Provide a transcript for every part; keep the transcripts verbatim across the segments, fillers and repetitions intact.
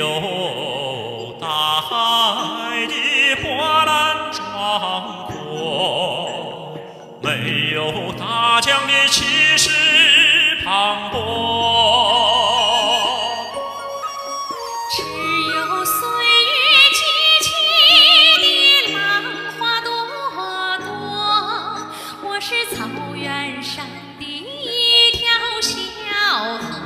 有大海的波澜壮阔，没有大江的气势磅礴。 只有岁月激起的浪花朵朵，我是草原上的一条小河。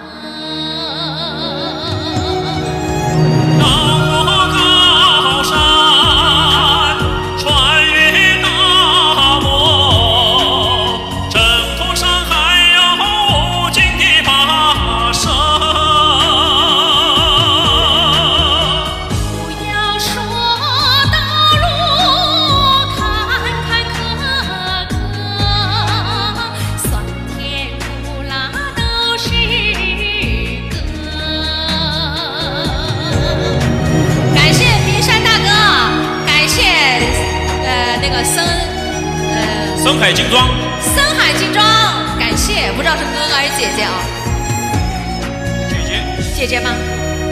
荡过高山，穿越大漠，征途上还有无尽的跋涉。 深海精装， 深海精装，感谢，不知道是哥哥还是姐姐啊？ 姐姐， 姐姐吗？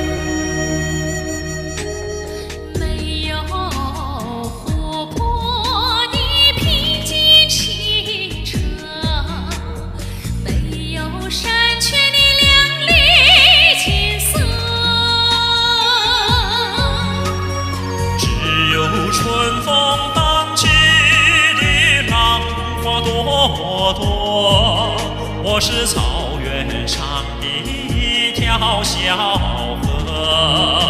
没有湖泊的平静清澈，没有山泉的亮丽景色， 只有春风荡起。 花朵朵，我是草原上的一条小河。